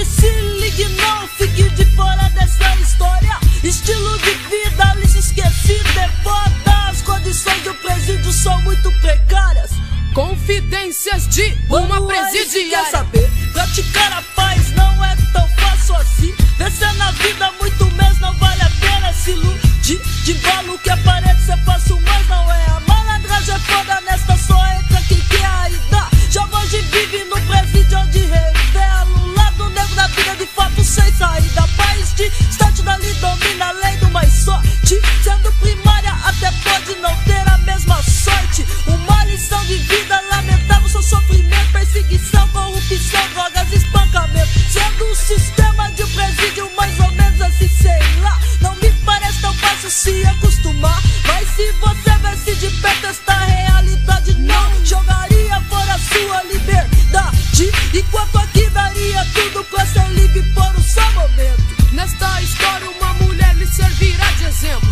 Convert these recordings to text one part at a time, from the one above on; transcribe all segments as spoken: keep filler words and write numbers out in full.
Escute, se ligue, não fique de fora dessa história. Estilo de vida, lixo esquecido, é foda. As condições do presídio são muito precárias. Confidências de uma presidiária. Quer saber? Praticar a paz não é tão fácil assim. Vencer na vida muito menos, não vale a pena se iludir. De valo que aparece é fácil, mas não é. A malandragem é foda, nesta só entra quem quer aí dá. Já hoje vive no presídio onde revela o lado negro da vida de fato sem saída. País distante dali domina a lei do mais sorte. Sendo primária até pode não ter a mesma sorte. Uma lição de vida lamentável, seu sofrimento, perseguição, corrupção, drogas, espancamento. Sendo o sistema de um presídio mais ou menos assim, sei lá. Não me parece tão fácil se acostumar. Mas se você vesse de perto esta realidade, não jogaria fora a sua liberdade. Enquanto aqui daria tudo pra ser livre por um só momento. Nesta história uma mulher lhe servirá de exemplo.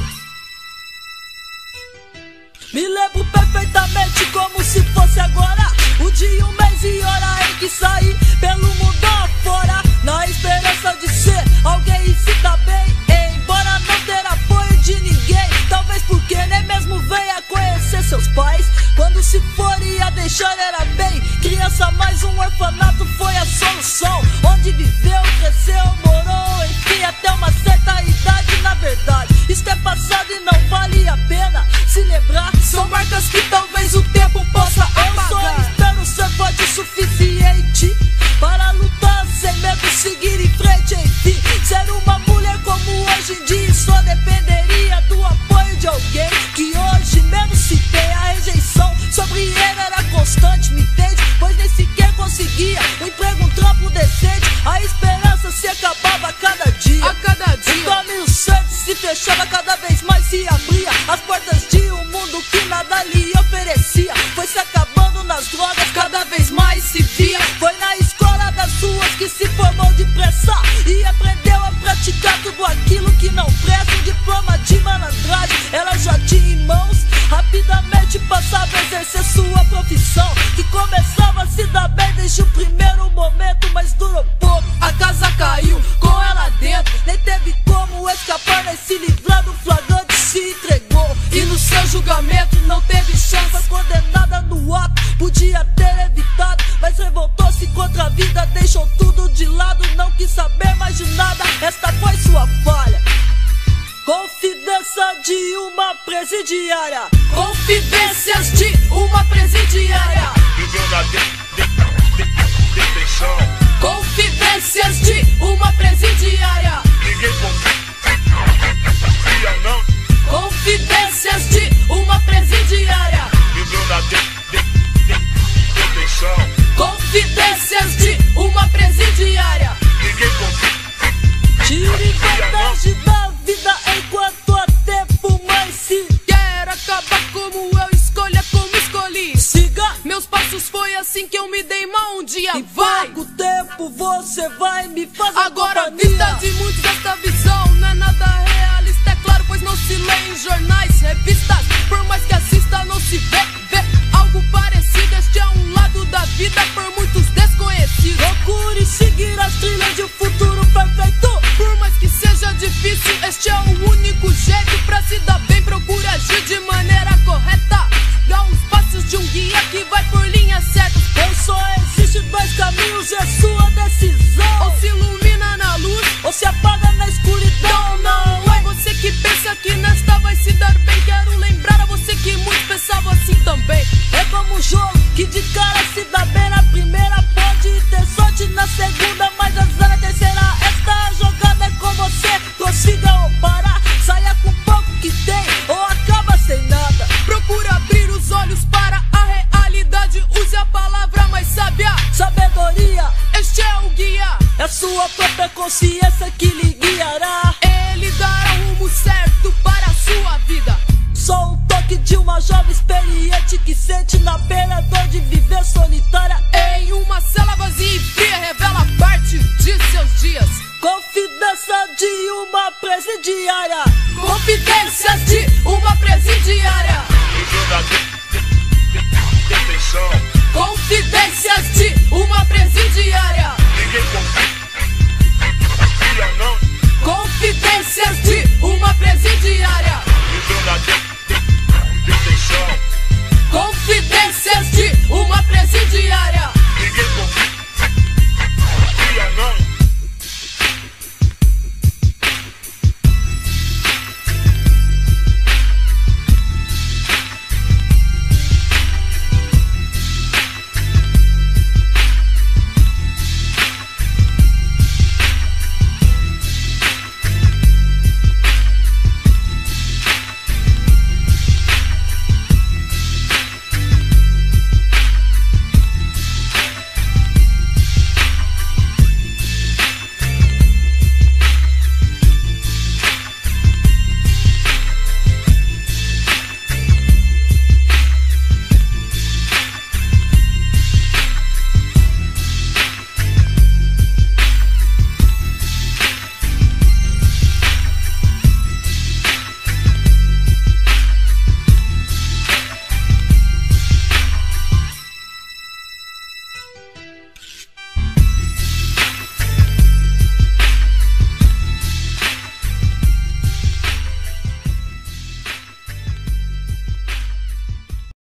Me lembro perfeitamente como se fosse agora. O dia, um mês e hora em que saí pelo mundo afora, na esperança de ser alguém e se dar bem, embora não ter apoio de ninguém. Talvez porque nem mesmo venha conhecer seus pais. Quando se for ia deixar era bem criança, mais um orfanato foi a solução. Onde viveu, cresceu, morou, enfim, até uma certa idade. Na verdade, isto é passado e não vale a pena se lembrar. São marcas que talvez o tempo possa apagar. Eu só espero ser forte o suficiente para lutar sem medo, seguir em frente, enfim. Ser uma mulher como hoje em dia só dependeria do apoio de alguém que hoje menos se tem. A rejeição sobre ele era constante, me entende? Pois nem sequer conseguia um emprego, um trampo decente. A esperança se acabava a cada dia. A cada dia. O caminho certo se fechava, cada vez mais se abria. As portas de um mundo que nada lhe oferecia. Foi se acabando nas drogas, cada vez mais se via. Foi na escola das ruas que se formou depressa e aprendeu a praticar tudo aquilo que não presta. Um diploma de malandragem ela já tinha em mãos. Rapidamente passava a exercer sua profissão, que começava a se dar bem desde o primeiro momento, mas durou pouco. A casa caiu com ela dentro, nem teve como escapar, nem se livrar do flagrante, se entregou. E no seu julgamento não teve chance. Foi condenada no ato, podia ter evitado, mas revoltou-se contra a vida, deixou tudo de lado, não quis saber mais de nada. Esta foi sua falha. Confidência de uma presidiária. Confidências de uma presidiária. Viveu na de, de, de, detenção. Confidências de uma presidiária. Ninguém confia, não. Confidências de uma presidiária. Viveu na de, de, de, detenção. Confidências de uma presidiária. Ninguém confia. Tire vantagem da vida enquanto há tempo, mas se quer acabar como eu, escolha como escolhi. siga Meus passos, foi assim que eu me dei mal um dia. em Vai! pouco tempo você vai me fazer Agora, a companhia. vista de muitos desta visão não é nada realista, é claro, pois não se lê em jornais, revistas. Por mais que assista, não se vê, vê algo parecido. Este é um lado da vida por muitos desconhecidos. Procure seguir as trilhas de um futuro perfeito. Por mais que seja difícil, este é o único jeito pra se dar bem. Procure agir de maneira correta. Dá uns passos de um guia que vai por linhas certas. Pois só existe dois caminhos, é sua decisão. Ou se ilumina na luz, Ou se apaga na escuridão. não, não é você que pensa que nesta vai se dar bem. Quero lembrar a você que muitos pensavam assim também. É como um jogo que de cara se dá bem na primeira, pode ter sorte na segunda, mas azar na terceira. Esta jogada é com você, prossiga ou parar. Saia com pouco que tem ou acaba sem nada. Procura abrir os olhos para a realidade. Use a palavra mais sábia. Sabedoria Este é o guia. é sua própria consciência.